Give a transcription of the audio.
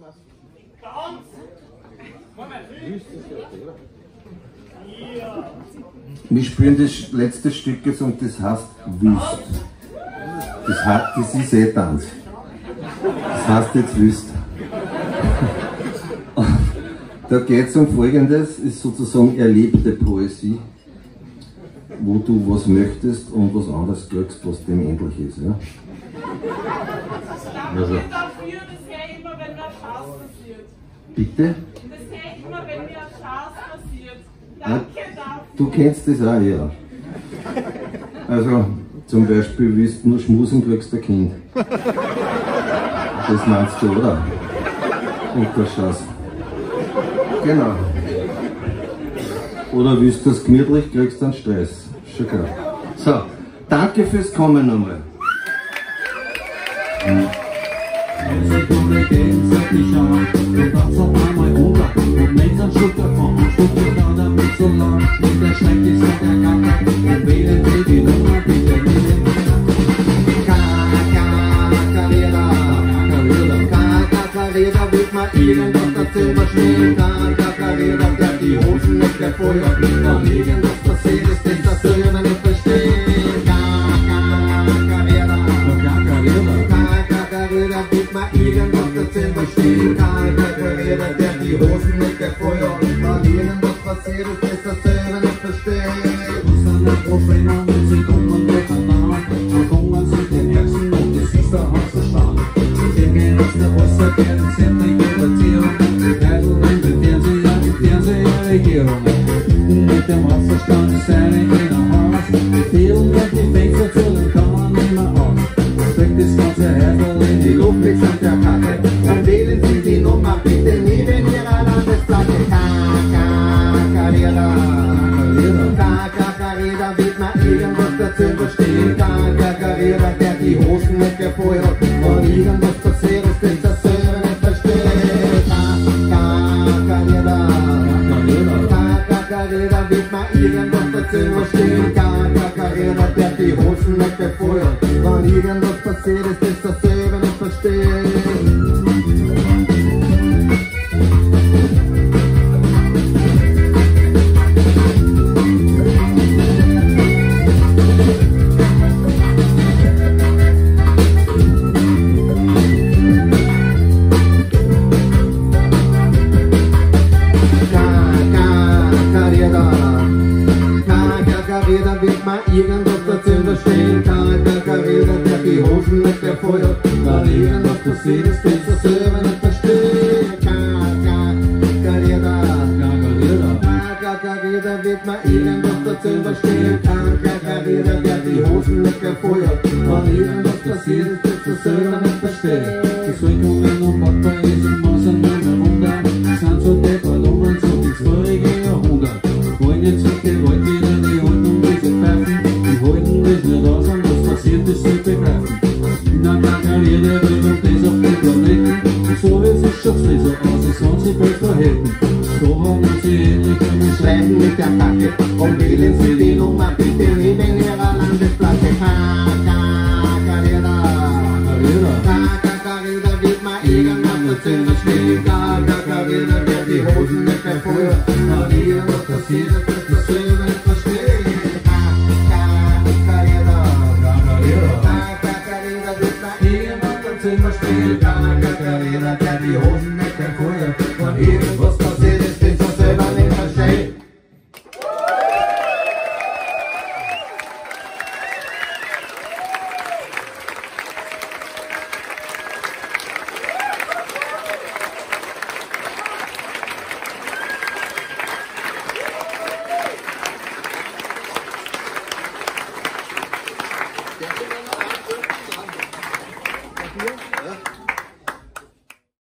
Wir spielen das letzte Stück jetzt und das heißt Wüst. Das ist eh Tanz. Das heißt jetzt Wüst. Da geht es um Folgendes, ist sozusagen erlebte Poesie, wo du was möchtest und was anderes kriegst, was dem ähnlich ist. Ja? Also. Das geht immer, wenn mir ein Schaß passiert. Bitte? Das geht immer, wenn mir ein Schaß passiert. Danke dafür. Du kennst das auch, ja. Also, zum Beispiel, willst du nur schmusen, kriegst du ein Kind. Das meinst du, oder? Und der Schaß. Genau. Oder willst du das gemütlich, kriegst du einen Stress. Schon klar. So, danke fürs Kommen nochmal. Kakareda wird mal irgendwas erzählen, schnell Kakareda, der die Hosen nicht mehr Feuer bringt, weil irgendwas passiert ist, das selber nicht verstehen. Kakareda wird mal irgendwas erzählen, schnell Kakareda, der die Hosen nicht mehr Feuer bringt, weil irgendwas passiert ist, das selber nicht verstehen. Was sind die Probleme mit sich und mit der Namen? Wo kommen sie den Herzen und die Sister aus der Stadt? Aus der Wasserkerne sind die Debattierungen, Heidel und die Fernsehregierungen. Mit dem Wasserstand ist eine in ein Haus, vielen wird die Fenster zu, dann kann man nicht mehr aus. Streckt das ganze Heidel in die Luft, liegt an der Karte. Und wählen Sie die Nummer bitte neben Ihrer Landesplatte. Kakareda, Kakareda, wird mal irgendwas dazu verstehen. Kakareda, der die Hosen nicht mehr vorher hat, von irgendwas passiert ist, das selber nicht versteht. Kakareda, wird mal irgendwas dazu verstehen. Kakareda, der die Hosen nicht mehr vorher hat, von irgendwas passiert ist, das selber nicht versteht. Kakareda wird mal irgendwas dazu verstehen. Kakareda, der die Hosen nicht mehr Feuer, weil irgendwas passiert ist, das selber nicht versteht. Kakareda wird mal irgendwas dazu verstehen. Kakareda, der die Hosen nicht mehr Feuer, weil irgendwas passiert ist, das selber nicht versteht. Die Säugungen und Papa ist im Maßen nicht mehr runter, sind so deppert um uns so ins vorige Jahrhundert. Wollen jetzt so Gewalt wieder die Haltung diese Pfeifen, die halten das nicht aus und was passiert ist, sie begreifen. Na Kakareda will und das auf den Planeten, und so wie sich schaut's nicht so aus, als wenn sie bald verhätten. So haben sie endlich einen Schleifen mit der Kacke, und wählen sie die Nummer bitte neben ihrer Landesplatte. Kakareda, Kakareda wird mal irgendwas dazu verstehen. Kakareda, der die Hosen nicht mehr vorher, weil irgendwas passiert ist, das selber nicht verstehen. Kakareda wird mal irgendwas dazu verstehen. Kakareda, der die Hosen nicht mehr vorher, weil irgendwas passiert.